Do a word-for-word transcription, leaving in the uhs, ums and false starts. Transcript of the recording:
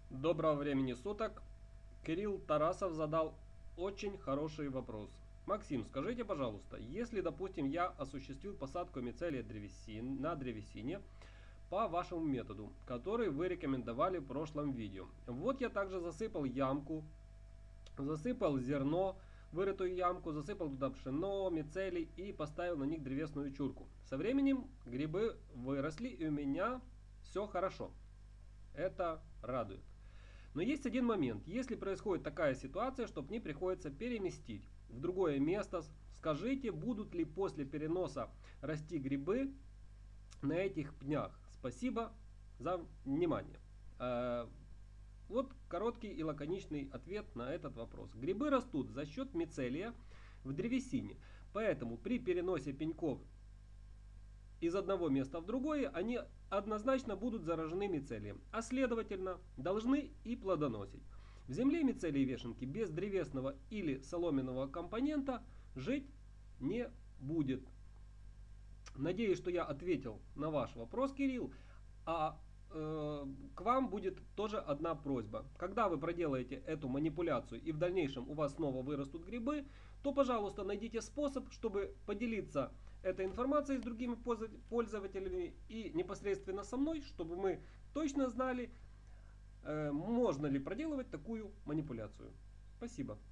Доброго времени суток. Кирилл Тарасов задал очень хороший вопрос. Максим, скажите, пожалуйста, если, допустим, я осуществил посадку мицелия древесин, на древесине по вашему методу, который вы рекомендовали в прошлом видео. Вот я также засыпал ямку, засыпал зерно, вырытую ямку, засыпал туда пшено, мицелий и поставил на них древесную чурку. Со временем грибы выросли и у меня все хорошо. Это радует. Но есть один момент. Если происходит такая ситуация, что мне приходится переместить в другое место, скажите, будут ли после переноса расти грибы на этих пнях? Спасибо за внимание. Э, Вот короткий и лаконичный ответ на этот вопрос. Грибы растут за счет мицелия в древесине. Поэтому при переносе пеньков из одного места в другое, они однозначно будут заражены мицелием, а следовательно должны и плодоносить. В земле мицелий вешенки без древесного или соломенного компонента жить не будет. Надеюсь, что я ответил на ваш вопрос, Кирилл. А э, к вам будет тоже одна просьба. Когда вы проделаете эту манипуляцию и в дальнейшем у вас снова вырастут грибы, то, пожалуйста, найдите способ, чтобы поделиться этой информацией с другими пользователями и непосредственно со мной, чтобы мы точно знали, э, можно ли проделывать такую манипуляцию. Спасибо.